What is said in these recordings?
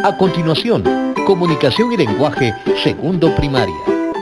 A continuación, comunicación y lenguaje, segundo primaria.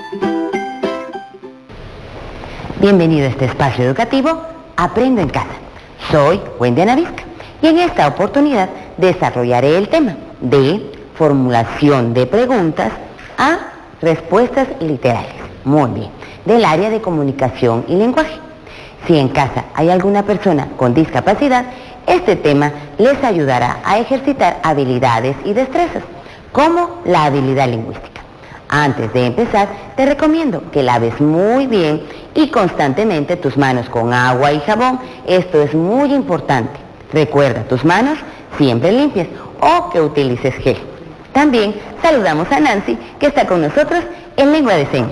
Bienvenido a este espacio educativo, Aprendo en Casa. Soy Wendy Ana Vizca y en esta oportunidad desarrollaré el tema de formulación de preguntas a respuestas literales. Muy bien, del área de comunicación y lenguaje. Si en casa hay alguna persona con discapacidad, este tema les ayudará a ejercitar habilidades y destrezas, como la habilidad lingüística. Antes de empezar, te recomiendo que laves muy bien y constantemente tus manos con agua y jabón. Esto es muy importante. Recuerda tus manos siempre limpias o que utilices gel. También saludamos a Nancy, que está con nosotros en lengua de señas.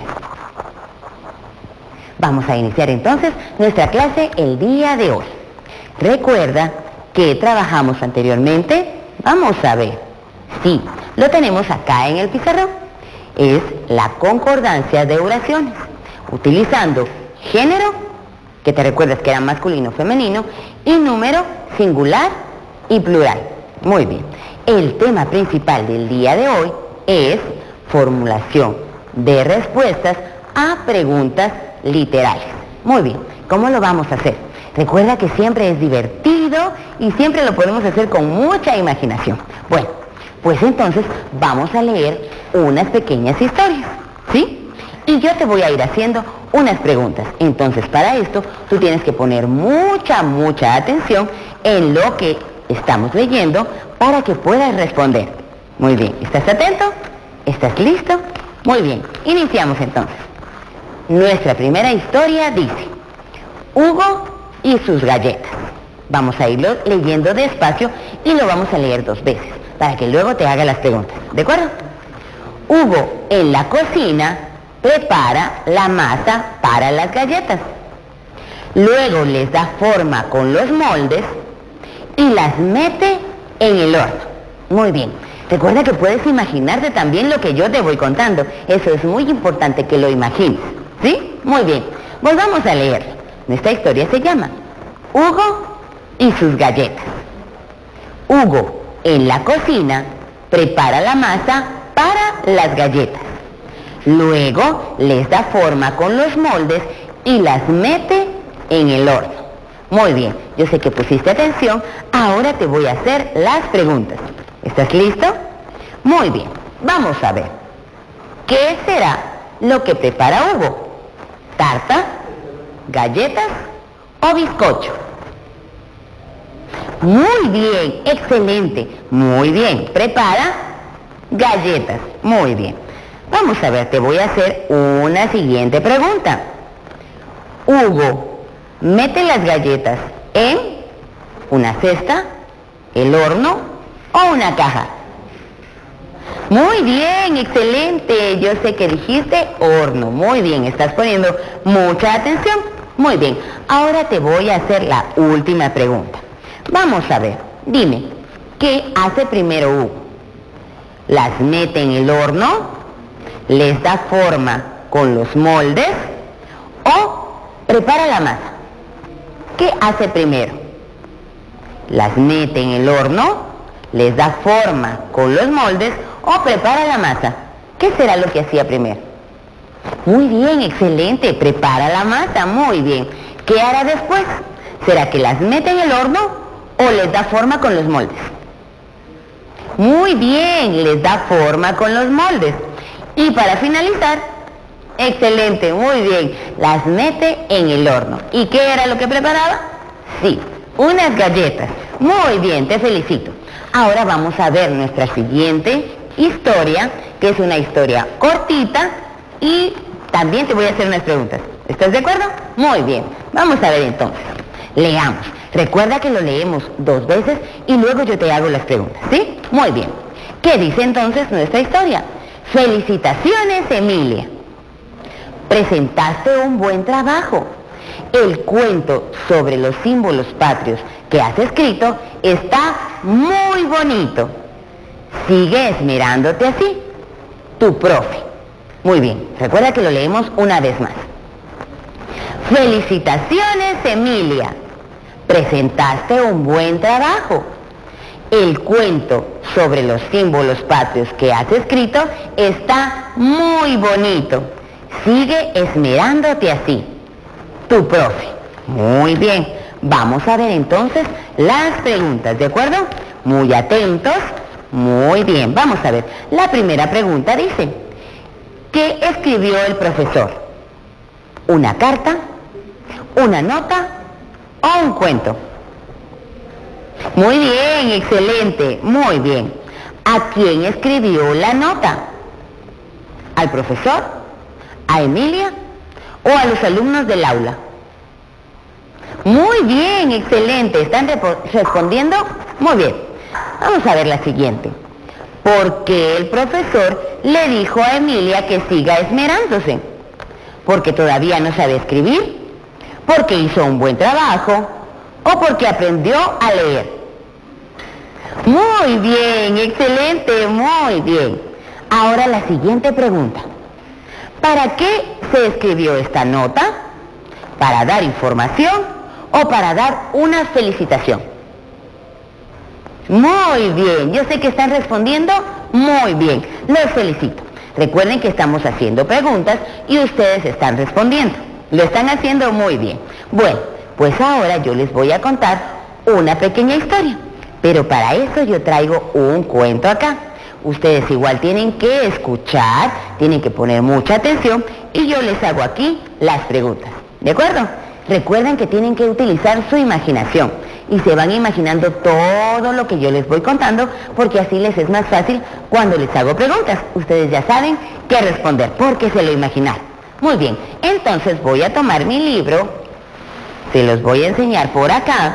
Vamos a iniciar entonces nuestra clase el día de hoy. Recuerda que trabajamos anteriormente. Vamos a ver. Sí, lo tenemos acá en el pizarrón. Es la concordancia de oraciones, utilizando género, que te recuerdas que era masculino, femenino, y número singular y plural. Muy bien. El tema principal del día de hoy es formulación de respuestas a preguntas literales. Muy bien, ¿cómo lo vamos a hacer? Recuerda que siempre es divertido y siempre lo podemos hacer con mucha imaginación. Bueno, pues entonces vamos a leer unas pequeñas historias, ¿sí? Y yo te voy a ir haciendo unas preguntas. Entonces, para esto, tú tienes que poner mucha atención en lo que estamos leyendo para que puedas responder. Muy bien, ¿estás atento? ¿Estás listo? Muy bien, iniciamos entonces. Nuestra primera historia dice: Hugo y sus galletas. Vamos a irlo leyendo despacio y lo vamos a leer 2 veces, para que luego te haga las preguntas, ¿de acuerdo? Hugo en la cocina prepara la masa para las galletas. Luego les da forma con los moldes y las mete en el horno. Muy bien. Recuerda que puedes imaginarte también lo que yo te voy contando. Eso es muy importante que lo imagines. ¿Sí? Muy bien. Volvamos a leerlo. Nuestra historia se llama Hugo y sus galletas. Hugo en la cocina prepara la masa para las galletas. Luego les da forma con los moldes y las mete en el horno. Muy bien, yo sé que pusiste atención. Ahora te voy a hacer las preguntas. ¿Estás listo? Muy bien, vamos a ver. ¿Qué será lo que prepara Hugo? ¿Tarta, galletas o bizcocho? Muy bien, excelente. Muy bien, prepara galletas. Muy bien. Vamos a ver, te voy a hacer una siguiente pregunta. Hugo mete las galletas en una cesta, el horno o una caja. Muy bien, excelente. Yo sé que dijiste horno. Muy bien, estás poniendo mucha atención. Muy bien, ahora te voy a hacer la última pregunta. Vamos a ver, dime, ¿qué hace primero Hugo? ¿Las mete en el horno? ¿Les da forma con los moldes? ¿O prepara la masa? ¿Qué hace primero? ¿Las mete en el horno? ¿Les da forma con los moldes? ¿O prepara la masa? ¿Qué será lo que hacía primero? Muy bien, excelente, prepara la masa, muy bien. ¿Qué hará después? ¿Será que las mete en el horno o les da forma con los moldes? Muy bien, les da forma con los moldes. Y para finalizar, excelente, muy bien, las mete en el horno. ¿Y qué era lo que preparaba? Sí, unas galletas. Muy bien, te felicito. Ahora vamos a ver nuestra siguiente historia, que es una historia cortita y también te voy a hacer unas preguntas. ¿Estás de acuerdo? Muy bien, vamos a ver entonces. Leamos. Recuerda que lo leemos 2 veces y luego yo te hago las preguntas, ¿sí? Muy bien. ¿Qué dice entonces nuestra historia? Felicitaciones, Emilia. Presentaste un buen trabajo. El cuento sobre los símbolos patrios que has escrito está muy bonito. Sigue esmerándote así. Tu profe. Muy bien, recuerda que lo leemos una vez más. Felicitaciones, Emilia. Presentaste un buen trabajo. El cuento sobre los símbolos patrios que has escrito está muy bonito. Sigue esmerándote así. Tu profe. Muy bien. Vamos a ver entonces las preguntas, ¿de acuerdo? Muy atentos. Muy bien. Vamos a ver. La primera pregunta dice: ¿qué escribió el profesor? ¿Una carta? ¿Una nota? ¿O un cuento? Muy bien, excelente, muy bien. ¿A quién escribió la nota? ¿Al profesor? ¿A Emilia? ¿O a los alumnos del aula? Muy bien, excelente. ¿Están respondiendo? Muy bien. Vamos a ver la siguiente. ¿Por qué el profesor le dijo a Emilia que siga esmerándose? ¿Porque todavía no sabe escribir? ¿Porque hizo un buen trabajo? ¿O porque aprendió a leer? Muy bien, excelente, muy bien. Ahora la siguiente pregunta. ¿Para qué se escribió esta nota? ¿Para dar información o para dar una felicitación? Muy bien, yo sé que están respondiendo muy bien. Los felicito. Recuerden que estamos haciendo preguntas y ustedes están respondiendo. Lo están haciendo muy bien. Bueno, pues ahora yo les voy a contar una pequeña historia. Pero para eso yo traigo un cuento acá. Ustedes igual tienen que escuchar, tienen que poner mucha atención y yo les hago aquí las preguntas. ¿De acuerdo? Recuerden que tienen que utilizar su imaginación y se van imaginando todo lo que yo les voy contando, porque así les es más fácil cuando les hago preguntas. Ustedes ya saben qué responder porque se lo imaginaron. Muy bien, entonces voy a tomar mi libro, se los voy a enseñar por acá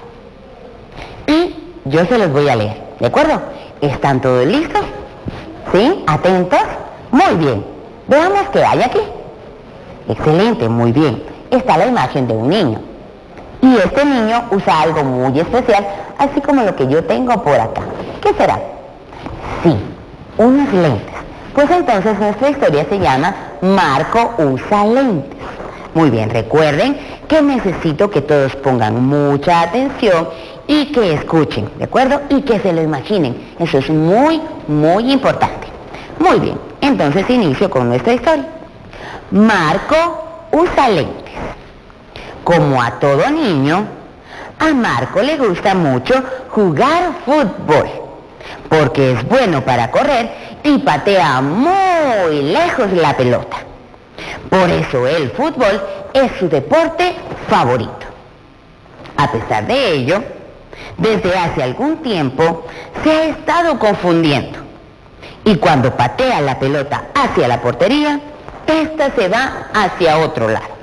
y yo se los voy a leer, ¿de acuerdo? ¿Están todos listos? ¿Sí? ¿Atentos? Muy bien. Veamos qué hay aquí. Excelente, muy bien. Está la imagen de un niño. Y este niño usa algo muy especial, así como lo que yo tengo por acá. ¿Qué será? Sí, unos lentes. Pues entonces nuestra historia se llama Marco usa lentes. Muy bien, recuerden que necesito que todos pongan mucha atención y que escuchen, ¿de acuerdo? Y que se lo imaginen. Eso es muy, muy importante. Muy bien, entonces inicio con nuestra historia. Marco usa lentes. Como a todo niño, a Marco le gusta mucho jugar fútbol, porque es bueno para correr y patea muy lejos la pelota. Por eso el fútbol es su deporte favorito. A pesar de ello, desde hace algún tiempo se ha estado confundiendo. Y cuando patea la pelota hacia la portería, esta se va hacia otro lado.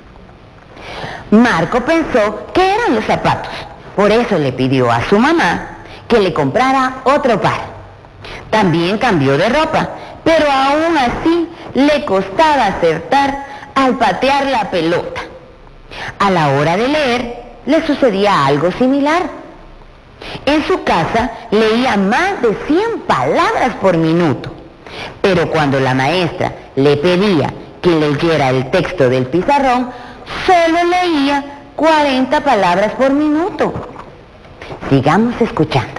Marco pensó que eran los zapatos. Por eso le pidió a su mamá que le comprara otro par. También cambió de ropa, pero aún así le costaba acertar al patear la pelota. A la hora de leer, le sucedía algo similar. En su casa leía más de 100 palabras por minuto, pero cuando la maestra le pedía que leyera el texto del pizarrón, solo leía 40 palabras por minuto. Sigamos escuchando.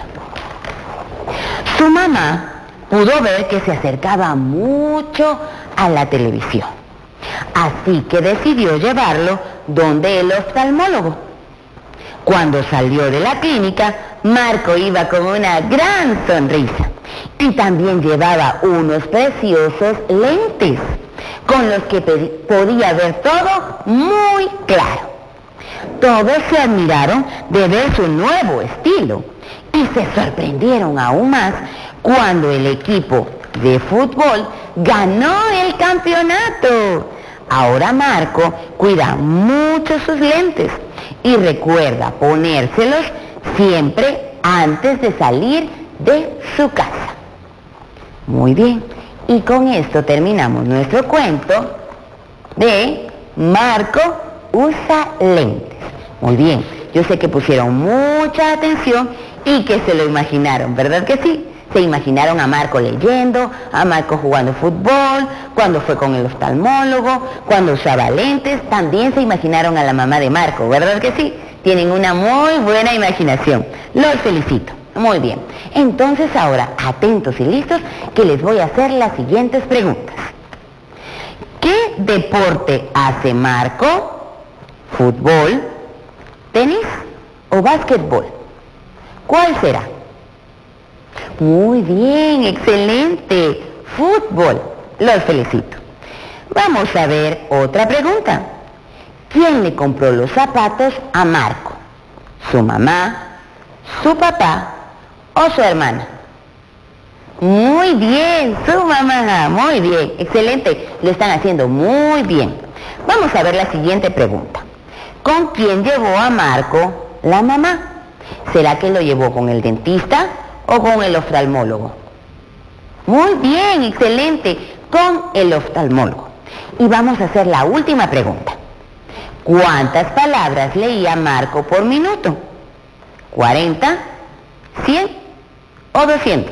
Su mamá pudo ver que se acercaba mucho a la televisión, así que decidió llevarlo donde el oftalmólogo. Cuando salió de la clínica, Marco iba con una gran sonrisa y también llevaba unos preciosos lentes con los que podía ver todo muy claro. Todos se admiraron de ver su nuevo estilo y se sorprendieron aún más cuando el equipo de fútbol ganó el campeonato. Ahora Marco cuida mucho sus lentes y recuerda ponérselos siempre antes de salir de su casa. Muy bien, y con esto terminamos nuestro cuento de Marco usa lentes. Muy bien, yo sé que pusieron mucha atención y que se lo imaginaron, ¿verdad que sí? Se imaginaron a Marco leyendo, a Marco jugando fútbol, cuando fue con el oftalmólogo, cuando usaba lentes. También se imaginaron a la mamá de Marco, ¿verdad que sí? Tienen una muy buena imaginación. Los felicito. Muy bien. Entonces ahora, atentos y listos, que les voy a hacer las siguientes preguntas. ¿Qué deporte hace Marco? ¿Fútbol, tenis o básquetbol? ¿Cuál será? Muy bien, excelente. Fútbol. Los felicito. Vamos a ver otra pregunta. ¿Quién le compró los zapatos a Marco? ¿Su mamá, su papá o su hermana? Muy bien, su mamá. Muy bien, excelente. Lo están haciendo muy bien. Vamos a ver la siguiente pregunta. ¿Con quién llevó a Marco la mamá? ¿Será que lo llevó con el dentista o con el oftalmólogo? Muy bien, excelente, con el oftalmólogo. Y vamos a hacer la última pregunta. ¿Cuántas palabras leía Marco por minuto? ¿40, 100 o 200?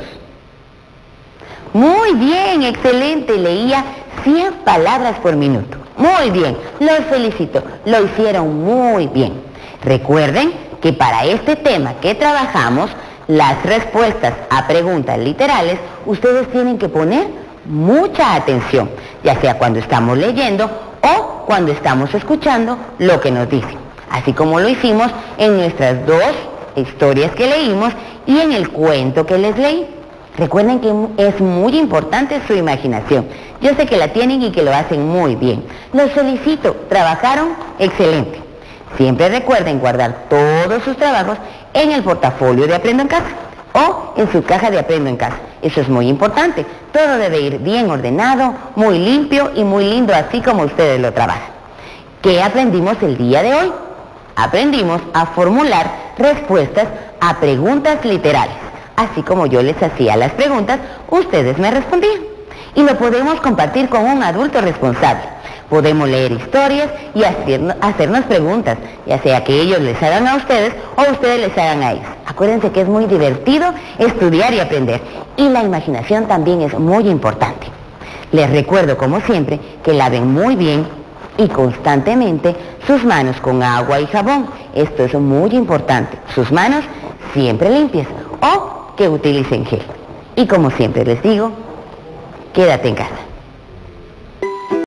Muy bien, excelente, leía 100 palabras por minuto. Muy bien, los felicito, lo hicieron muy bien. Recuerden que para este tema que trabajamos, las respuestas a preguntas literales, ustedes tienen que poner mucha atención, ya sea cuando estamos leyendo o cuando estamos escuchando lo que nos dicen, así como lo hicimos en nuestras dos historias que leímos y en el cuento que les leí. Recuerden que es muy importante su imaginación. Yo sé que la tienen y que lo hacen muy bien. Los felicito, trabajaron excelente. Siempre recuerden guardar todos sus trabajos en el portafolio de Aprendo en Casa o en su caja de Aprendo en Casa. Eso es muy importante. Todo debe ir bien ordenado, muy limpio y muy lindo, así como ustedes lo trabajan. ¿Qué aprendimos el día de hoy? Aprendimos a formular respuestas a preguntas literales. Así como yo les hacía las preguntas, ustedes me respondían. Y lo podemos compartir con un adulto responsable. Podemos leer historias y hacernos preguntas, ya sea que ellos les hagan a ustedes o ustedes les hagan a ellos. Acuérdense que es muy divertido estudiar y aprender. Y la imaginación también es muy importante. Les recuerdo, como siempre, que laven muy bien y constantemente sus manos con agua y jabón. Esto es muy importante. Sus manos siempre limpias o que utilicen gel. Y como siempre les digo, quédate en casa.